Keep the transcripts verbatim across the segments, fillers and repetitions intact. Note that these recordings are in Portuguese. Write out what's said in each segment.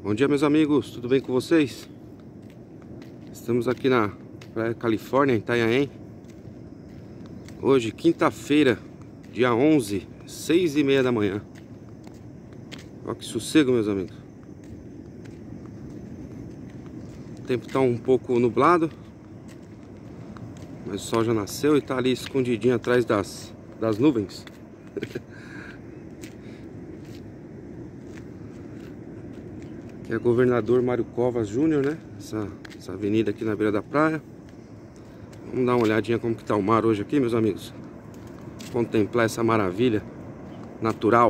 Bom dia, meus amigos, tudo bem com vocês? Estamos aqui na Praia Califórnia, em Itanhaém. Hoje, quinta-feira, dia onze, seis e meia da manhã. Olha que sossego, meus amigos. O tempo está um pouco nublado, mas o sol já nasceu e está ali escondidinho atrás das, das nuvens. Que é Governador Mário Covas Júnior, né? Essa, essa avenida aqui na beira da praia. Vamos dar uma olhadinha como que tá o mar hoje aqui, meus amigos. Contemplar essa maravilha natural.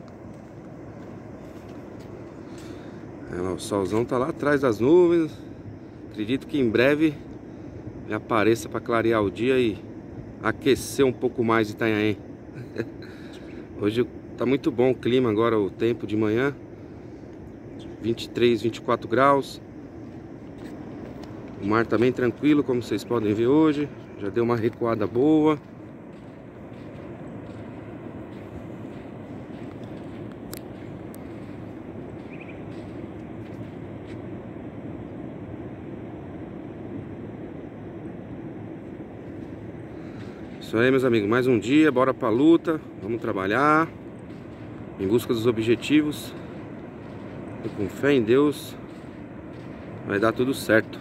É, lá, o solzão tá lá atrás das nuvens. Acredito que em breve ele apareça para clarear o dia e aquecer um pouco mais Itanhaém. Hoje tá muito bom o clima agora, o tempo de manhã. vinte e três, vinte e quatro graus. O mar tá bem tranquilo, como vocês podem ver hoje. Já deu uma recuada boa. Isso aí, meus amigos, mais um dia, bora pra luta. Vamos trabalhar em busca dos objetivos. E com fé em Deus vai dar tudo certo.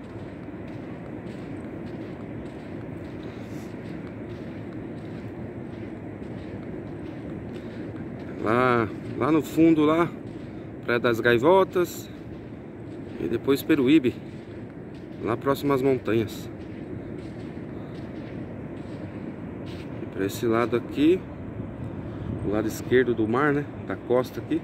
Lá, lá no fundo lá, Praia das Gaivotas e depois Peruíbe, lá próximo às montanhas. E para esse lado aqui, o lado esquerdo do mar, né, da costa aqui.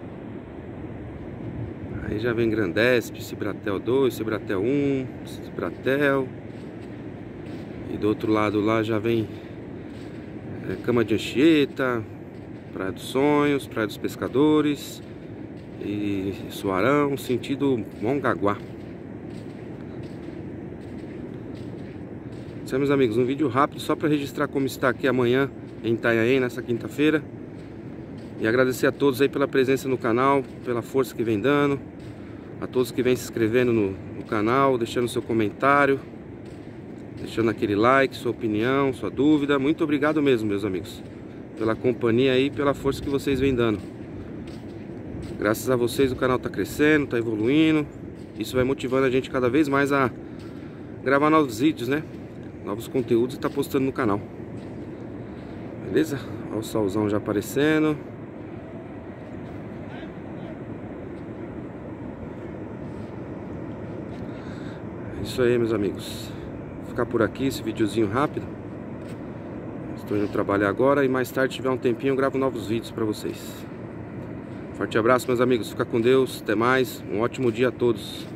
Aí já vem Grandesp, Cibratel dois, Cibratel um, Cibratel. E do outro lado lá já vem é, Cama de Anchieta, Praia dos Sonhos, Praia dos Pescadores e Suarão, sentido Mongaguá. Isso aí, meus amigos, um vídeo rápido só para registrar como está aqui amanhã em Itanhaém, nessa quinta-feira. E agradecer a todos aí pela presença no canal, pela força que vem dando. A todos que vêm se inscrevendo no, no canal, deixando seu comentário, deixando aquele like, sua opinião, sua dúvida. Muito obrigado mesmo, meus amigos, pela companhia aí, pela força que vocês vêm dando. Graças a vocês o canal está crescendo, está evoluindo. Isso vai motivando a gente cada vez mais a gravar novos vídeos, né? Novos conteúdos e tá postando no canal. Beleza? Olha o solzão já aparecendo. Isso aí, meus amigos. Vou ficar por aqui esse videozinho rápido. Estou indo trabalhar agora e mais tarde, se tiver um tempinho, eu gravo novos vídeos para vocês. Forte abraço, meus amigos. Fica com Deus. Até mais. Um ótimo dia a todos.